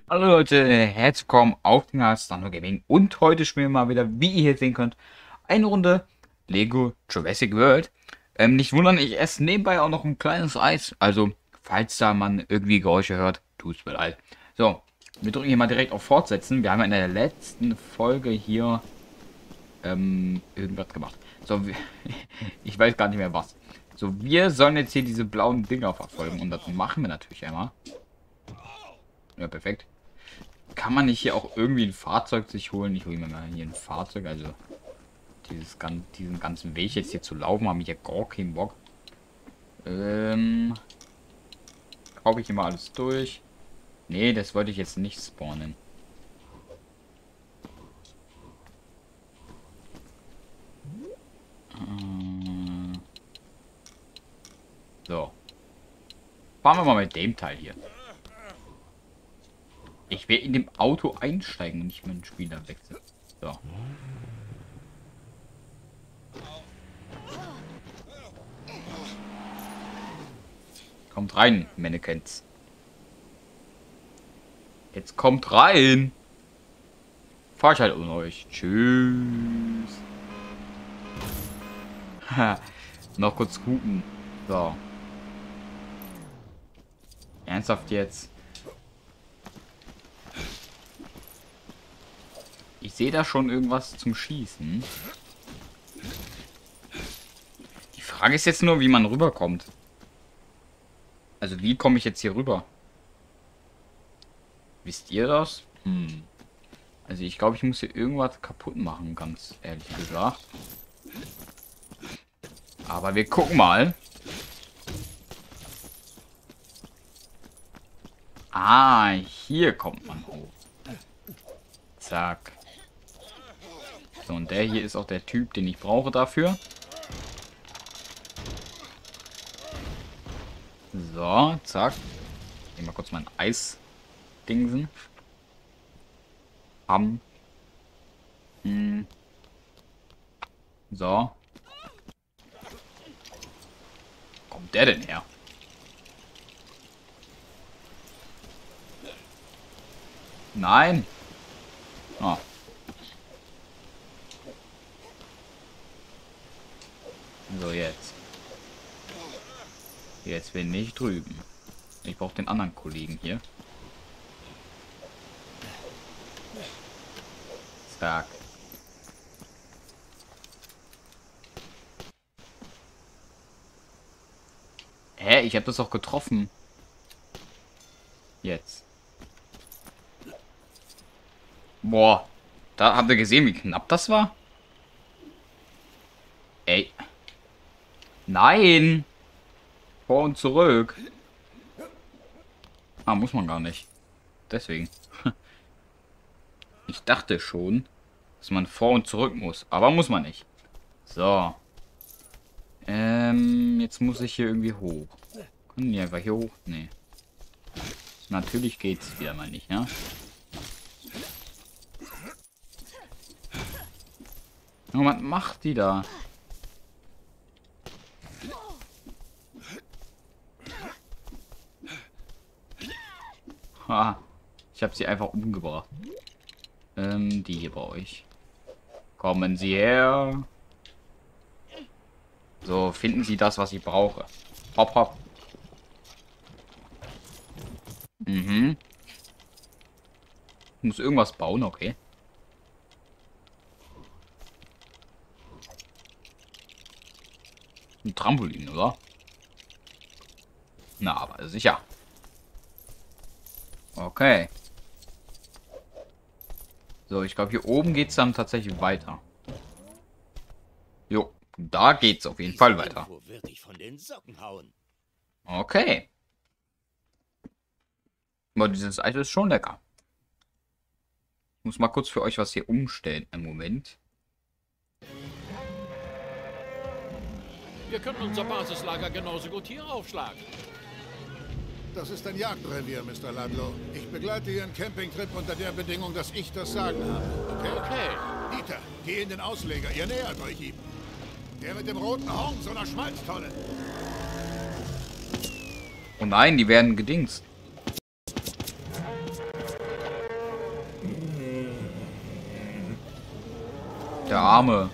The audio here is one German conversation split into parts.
Hallo Leute, herzlich willkommen auf dem Kanal Stano Gaming und heute spielen wir mal wieder, wie ihr hier sehen könnt, eine Runde Lego Jurassic World. Nicht wundern, ich esse nebenbei auch noch ein kleines Eis, also falls da man irgendwie Geräusche hört, tut's mir leid. So, wir drücken hier mal direkt auf Fortsetzen. Wir haben ja in der letzten Folge hier irgendwas gemacht. So, ich weiß gar nicht mehr was. So, wir sollen jetzt hier diese blauen Dinger verfolgen und das machen wir natürlich einmal. Ja, perfekt. Kann man nicht hier auch irgendwie ein Fahrzeug sich holen? Ich hole mir mal hier ein Fahrzeug. Also diesen ganzen Weg jetzt hier zu laufen, habe ich ja gar keinen Bock. Kaufe ich hier mal alles durch. Nee, das wollte ich jetzt nicht spawnen. So. Fahren wir mal mit dem Teil hier. Ich will in dem Auto einsteigen und nicht meinen Spieler wechseln. So. Kommt rein, Mannequins. Jetzt kommt rein. Fahr ich halt ohne euch. Tschüss. Noch kurz gucken. So. Ernsthaft jetzt? Ich sehe da schon irgendwas zum Schießen. Die Frage ist jetzt nur, wie man rüberkommt. Also wie komme ich jetzt hier rüber? Wisst ihr das? Also ich glaube, ich muss hier irgendwas kaputt machen, ganz ehrlich gesagt. Aber wir gucken mal. Ah, hier kommt man hoch. Zack. So, und der hier ist auch der Typ, den ich brauche dafür. So, zack. Ich nehme mal kurz mein Eis-Dingsen. So. Wo kommt der denn her? Nein. Oh. So, jetzt. Jetzt bin ich drüben. Ich brauche den anderen Kollegen hier. Zack. Hä? Ich habe das doch getroffen. Jetzt. Boah. Da habt ihr gesehen, wie knapp das war? Ey. Nein. Vor und zurück. Ah, muss man gar nicht. Deswegen. Ich dachte schon, dass man vor und zurück muss. Aber muss man nicht. So. Jetzt muss ich hier irgendwie hoch. Können die einfach hier hoch? Nee. Natürlich geht's wieder mal nicht, ne? Oh, was macht die da? Ha, ich habe sie einfach umgebracht. Die hier bei euch. Kommen Sie her. So, finden Sie das, was ich brauche. Hopp, hopp. Mhm. Ich muss irgendwas bauen, okay. Ein Trampolin, oder? Na, aber sicher. Okay. So, ich glaube, hier oben geht es dann tatsächlich weiter. Jo, da geht's auf jeden Fall weiter. Okay. Aber dieses Eis ist schon lecker. Ich muss mal kurz für euch was hier umstellen. Einen Moment. Wir können unser Basislager genauso gut hier aufschlagen. Das ist ein Jagdrevier, Mr. Ludlow. Ich begleite Ihren Campingtrip unter der Bedingung, dass ich das Sagen habe. Okay? Okay. Dieter, geh in den Ausleger. Ihr nähert euch ihm. Der mit dem roten Horn, so einer Schmalztolle. Oh nein, die werden gedingst. Der Arme.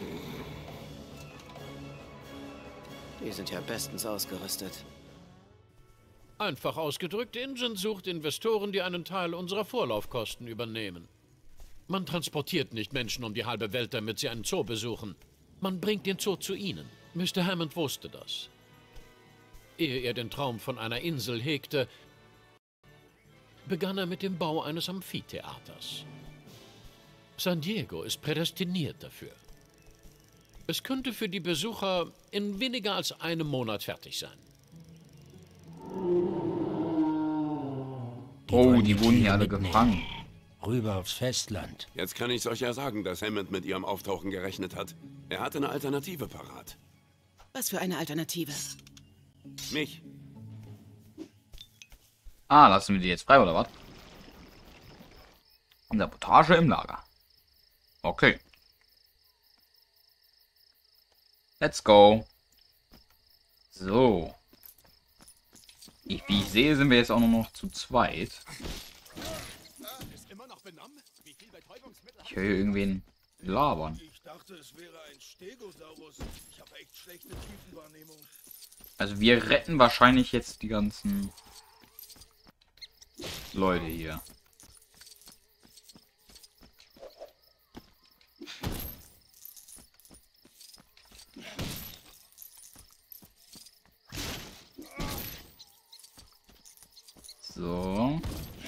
Die sind ja bestens ausgerüstet. Einfach ausgedrückt, Ingen sucht Investoren, die einen Teil unserer Vorlaufkosten übernehmen. Man transportiert nicht Menschen um die halbe Welt, damit sie einen Zoo besuchen. Man bringt den Zoo zu ihnen. Mr. Hammond wusste das. Ehe er den Traum von einer Insel hegte, begann er mit dem Bau eines Amphitheaters. San Diego ist prädestiniert dafür. Es könnte für die Besucher in weniger als einem Monat fertig sein. Oh, die wurden hier alle gefangen. Rüber aufs Festland. Jetzt kann ich's euch ja sagen, dass Hammond mit ihrem Auftauchen gerechnet hat. Er hatte eine Alternative parat. Was für eine Alternative? Mich. Ah, lassen wir die jetzt frei, oder was? Sabotage im Lager. Okay. Let's go. So. Wie ich sehe, sind wir jetzt auch nur noch zu zweit. Ich höre hier irgendwen labern. Ich dachte, es wäre ein Stegosaurus. Ich habe echt schlechte Tiefenwahrnehmung. Also wir retten wahrscheinlich jetzt die ganzen Leute hier. So.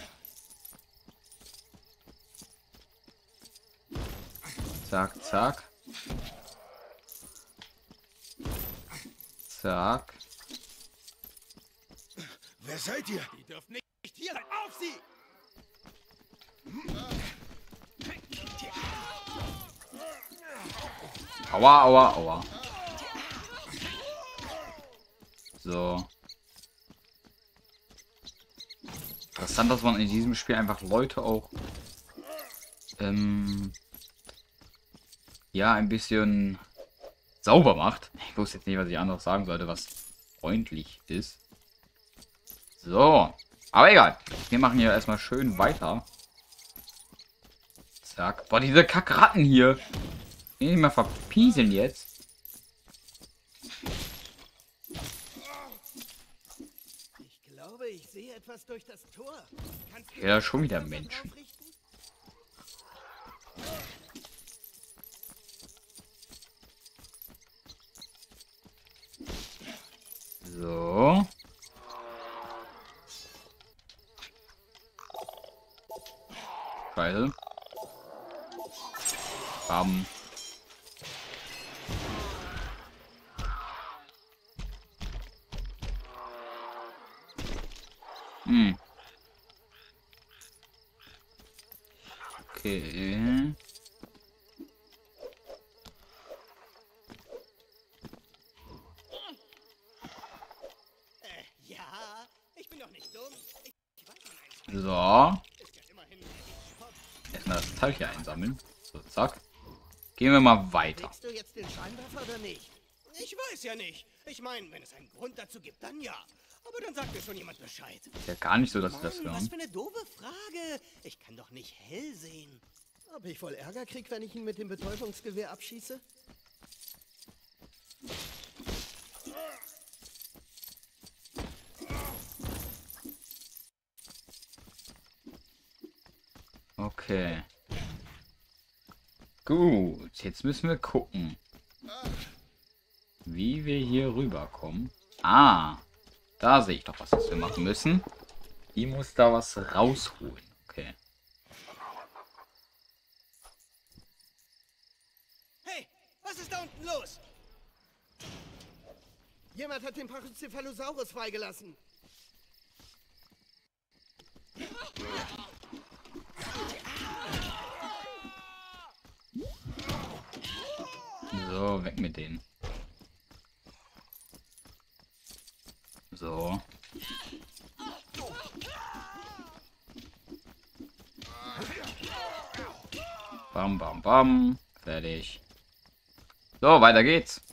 Zack, zack. Zack. Wer seid ihr? Die dürfen nicht hier sein. Auf sie! Aua, aua, aua. So. Interessant, dass man in diesem Spiel einfach Leute auch ja, ein bisschen sauber macht. Ich wusste jetzt nicht, was ich anderes sagen sollte, was freundlich ist. So. Aber egal. Wir machen hier erstmal schön weiter. Zack. Boah, diese Kackratten hier. Die mal verpieseln jetzt. Ich glaube, ich sehe etwas durch das Tor. Kannst du Ja, schon wieder Menschen. aufrichten? So. Scheiße. Bam. Hm. Okay. Ja, ich bin doch nicht dumm. Ich weiß schon eins. So. Ist ja immerhin Sport. Erstmal das Teil hier einsammeln. So, zack. Gehen wir mal weiter. Legst du jetzt den Scheinwerfer oder nicht? Ich weiß ja nicht. Ich meine, wenn es einen Grund dazu gibt, dann ja. Aber dann sagt mir schon jemand Bescheid. Ist ja gar nicht so, dass wir das Mann, was hören. für eine doofe Frage. Ich kann doch nicht hell sehen. Ob ich voll Ärger krieg, wenn ich ihn mit dem Betäubungsgewehr abschieße? Okay. Gut, jetzt müssen wir gucken, wie wir hier rüberkommen. Ah, da sehe ich doch, was wir machen müssen. Die muss da was rausholen. Okay. Hey, was ist da unten los? Jemand hat den Pachycephalosaurus freigelassen. So, weg mit denen. So. Bam, bam, bam. Fertig. So, weiter geht's.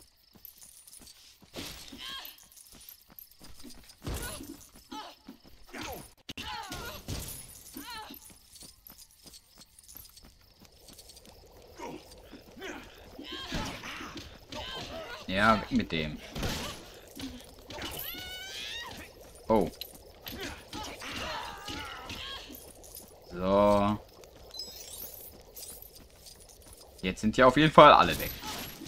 Ja, weg mit dem. Oh. So. Jetzt sind hier auf jeden Fall alle weg.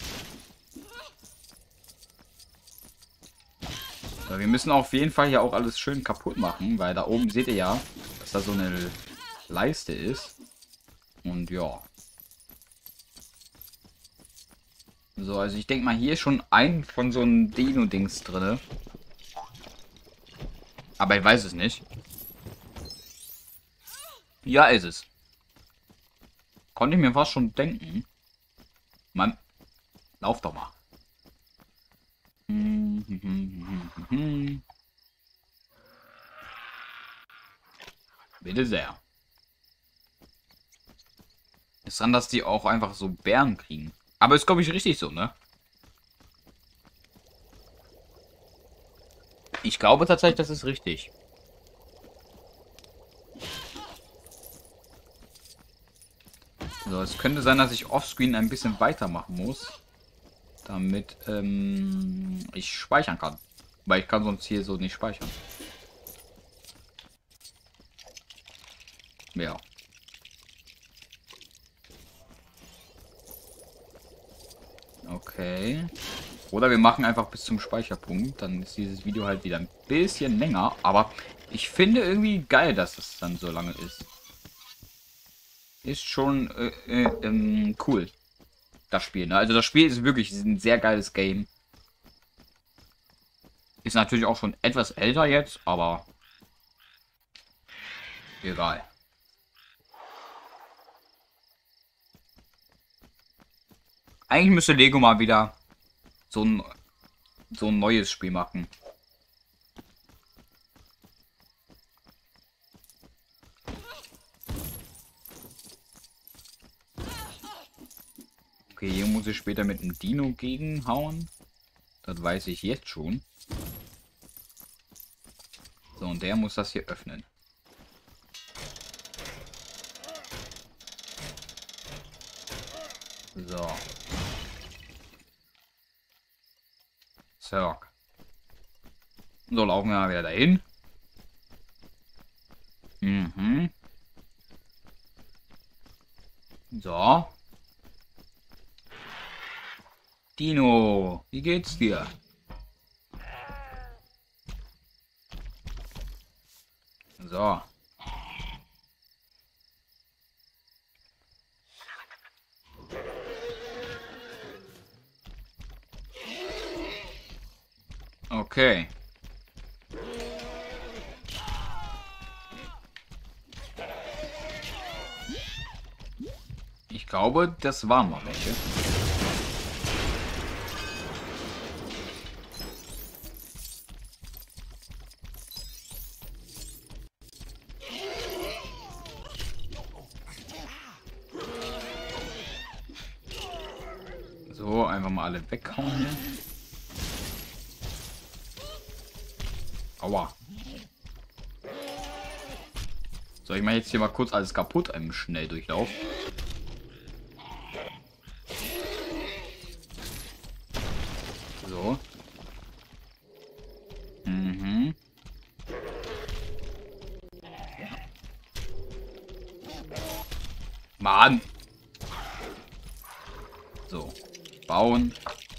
So, wir müssen auf jeden Fall hier auch alles schön kaputt machen, weil da oben seht ihr ja, dass da so eine Leiste ist. Und ja. So, also ich denke mal, hier ist schon ein von so einem Dino-Dings drin. Aber ich weiß es nicht. Ja, ist es. Konnte ich mir fast schon denken. Mann, lauf doch mal. Bitte sehr. Ist dran, dass die auch einfach so Bären kriegen. Aber ist, glaube ich, richtig so, ne? Ich glaube tatsächlich, das ist richtig. So, es könnte sein, dass ich offscreen ein bisschen weitermachen muss. Damit ich speichern kann. Weil ich kann sonst hier so nicht speichern. Ja. Okay. Oder wir machen einfach bis zum Speicherpunkt. Dann ist dieses Video halt wieder ein bisschen länger. Aber ich finde irgendwie geil, dass es dann so lange ist. Ist schon cool. Das Spiel, ne? Also das Spiel ist wirklich ein sehr geiles Game. Ist natürlich auch schon etwas älter jetzt, aber egal. Eigentlich müsste Lego mal wieder so ein neues Spiel machen. Okay, hier muss ich später mit einem Dino gegenhauen. Das weiß ich jetzt schon. So, und der muss das hier öffnen. So. Zack. So, laufen wir mal wieder dahin. Mhm. So. Dino, wie geht's dir? So. Okay. Ich glaube, das waren noch welche. So, einfach mal alle weghauen hier. Aua. So, ich mache jetzt hier mal kurz alles kaputt im Schnelldurchlauf. So. Mhm. Mann. So. Bauen.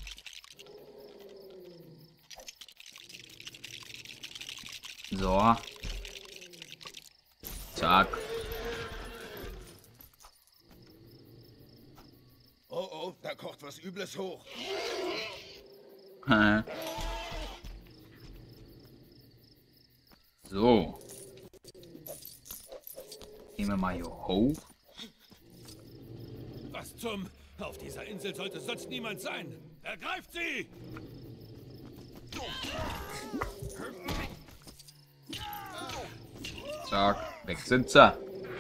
So. Zack. Oh, oh, da kocht was Übles hoch. So. Gehen wir mal hier hoch. Was zum... Auf dieser Insel sollte sonst niemand sein. Ergreift sie! Zack. Weg sind sie.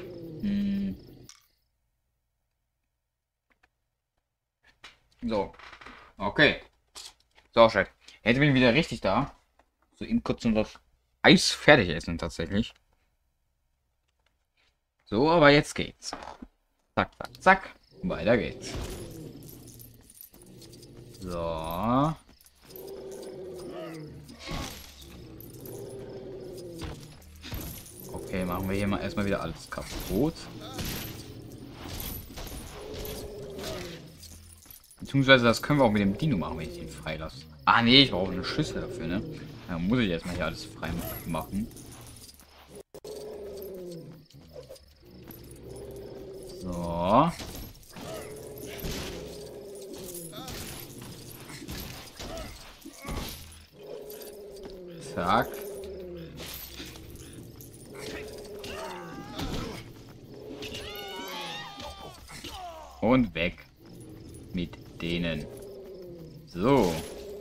So. Okay. So, Chef. Jetzt bin ich wieder richtig da. So, eben kurz noch das Eis fertig essen, tatsächlich. So, aber jetzt geht's. Zack, zack, zack. Weiter geht's. So. Okay, machen wir hier mal erstmal wieder alles kaputt. Beziehungsweise das können wir auch mit dem Dino machen, wenn ich den freilasse. Ah nee, ich brauche eine Schüssel dafür, ne? Dann muss ich erstmal hier alles frei machen. So. Zack. Und weg mit denen. So.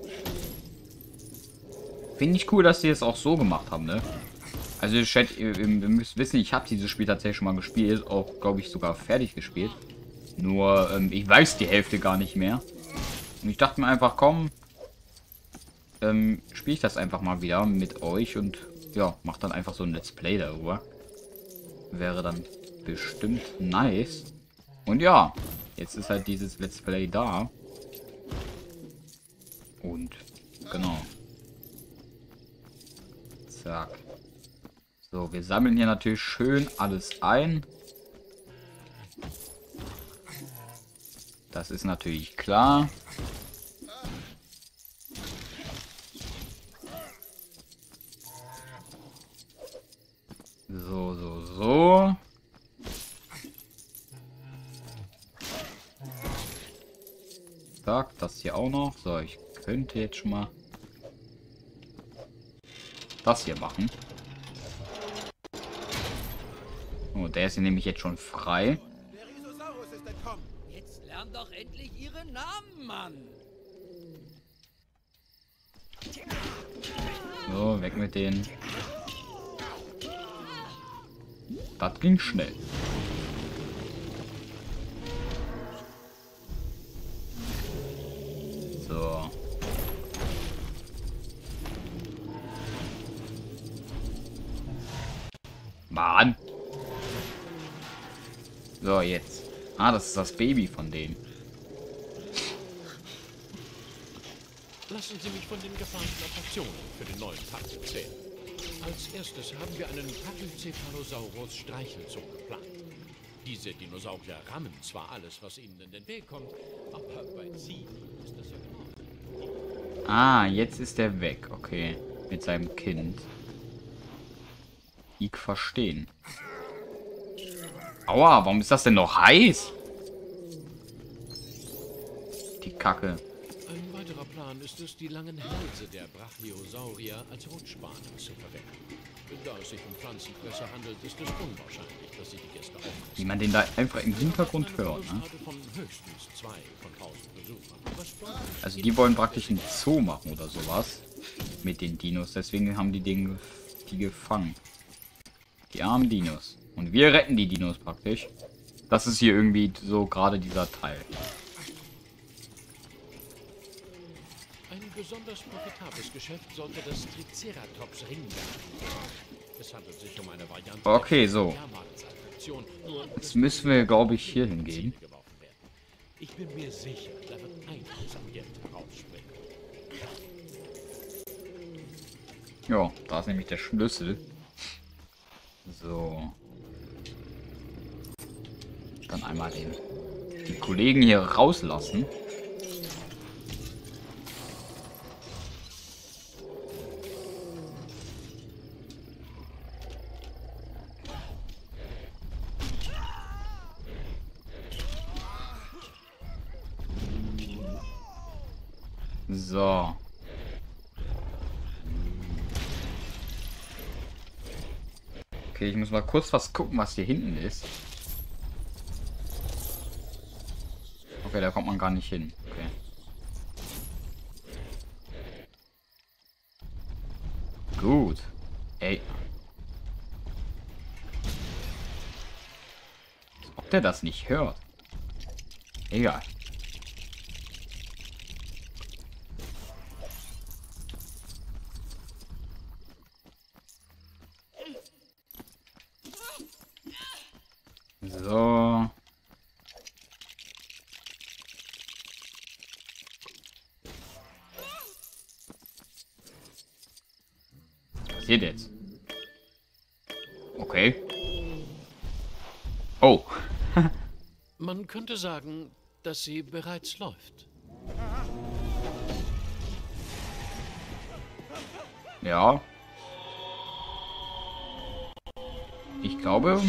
Finde ich cool, dass die es auch so gemacht haben, ne? Also, Chat, ihr müsst wissen, ich habe dieses Spiel tatsächlich schon mal gespielt. Auch, glaube ich, sogar fertig gespielt. Nur, ich weiß die Hälfte gar nicht mehr. Und ich dachte mir einfach, komm, spiele ich das einfach mal wieder mit euch und ja, mach dann einfach so ein Let's Play darüber. Wäre dann bestimmt nice. Und ja, jetzt ist halt dieses Let's Play da. Und genau. Zack. So, wir sammeln hier natürlich schön alles ein. Das ist natürlich klar. So. Zack, das hier auch noch. So, ich könnte jetzt schon mal das hier machen. Oh, der ist hier nämlich jetzt schon frei. Der Rhizosaurus ist entkommen. Jetzt lern doch endlich ihren Namen, Mann. So, weg mit denen. Das ging schnell. So. Mann. So, jetzt. Ah, das ist das Baby von denen. Lassen Sie mich von den geplanten Attraktionen für den neuen Park erzählen. Als erstes haben wir einen Pachycephalosaurus Streichelzoo geplant. Diese Dinosaurier rammen zwar alles, was ihnen in den Weg kommt, aber bei Ziehen ist das ja genau. Ah, jetzt ist er weg. Okay. Mit seinem Kind. Ich verstehen. Aua, warum ist das denn noch heiß? Die Kacke. Ein weiterer Plan ist es, die langen Hälse der Brachiosaurier als Rutschbahnen zu verwenden. Da es sich um Pflanzenfresser handelt, ist es unwahrscheinlich, dass sie die Gäste auffressen. Wie man den da einfach im Hintergrund hört, ne? Von höchstens 2 von 1000 Besuchern. Also die wollen praktisch einen Zoo machen oder sowas. Mit den Dinos. Deswegen haben die gefangen. Die armen Dinos. Und wir retten die Dinos praktisch. Das ist hier irgendwie so gerade dieser Teil. Ein besonders profitables Geschäft sollte das Triceratops Ring werden. Es handelt sich um eine Variante Okay, so. Jahrmarktsattraktion. Jetzt müssen wir, glaube ich, hier hingehen. Ich bin mir sicher, da wird einiges an Geld herausspringen. Ja, da ist nämlich der Schlüssel. So. Dann einmal die Kollegen hier rauslassen. So. Okay, ich muss mal kurz was gucken, was hier hinten ist. Okay, da kommt man gar nicht hin. Okay. Gut. Ey. Als ob der das nicht hört. Egal. So. passiert jetzt? Okay. Oh. Man könnte sagen, dass sie bereits läuft. Ja. Ich glaube...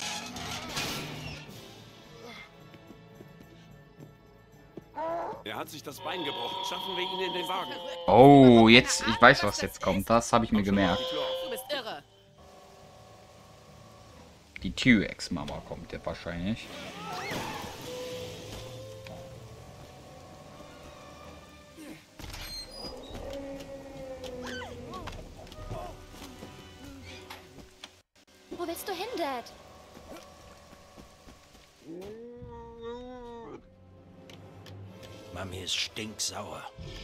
Er hat sich das Bein gebrochen. Schaffen wir ihn in den Wagen. Oh, jetzt... Ich weiß, was jetzt kommt. Das habe ich mir gemerkt. Du bist irre. Die T-Rex-Mama kommt ja wahrscheinlich. Wo willst du hin, Dad? Mami ist stinksauer.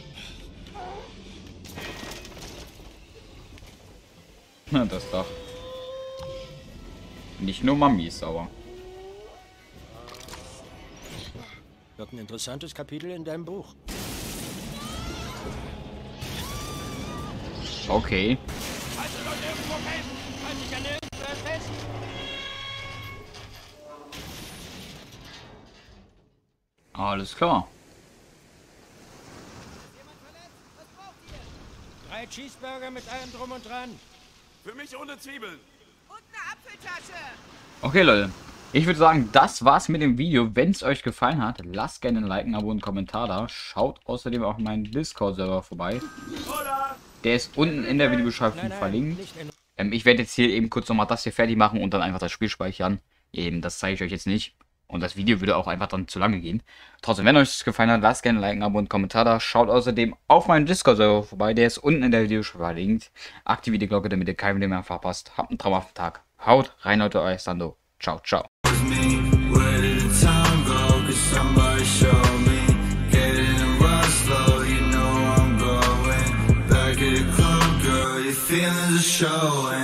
Na, das doch. Nicht nur Mami ist sauer. Wird ein interessantes Kapitel in deinem Buch. Okay. Alles klar. 3 Cheeseburger mit allem drum und dran. Für mich ohne Zwiebeln. Und eine Apfeltasche. Okay, Leute. Ich würde sagen, das war's mit dem Video. Wenn es euch gefallen hat, lasst gerne ein Like, ein Abo und einen Kommentar da. Schaut außerdem auf meinen Discord-Server vorbei. Der ist unten in der Videobeschreibung verlinkt. Ich werde jetzt hier eben kurz nochmal das hier fertig machen und dann einfach das Spiel speichern. Eben, das zeige ich euch jetzt nicht. Und das Video würde auch einfach dann zu lange gehen. Trotzdem, wenn euch das gefallen hat, lasst gerne ein Like, ein Abo und einen Kommentar da. Schaut außerdem auf meinen Discord-Server vorbei. Der ist unten in der Videobeschreibung verlinkt. Aktiviert die Glocke, damit ihr kein Video mehr verpasst. Habt einen traumhaften Tag. Haut rein, Leute, euer Sando. Ciao, ciao. Feeling the show.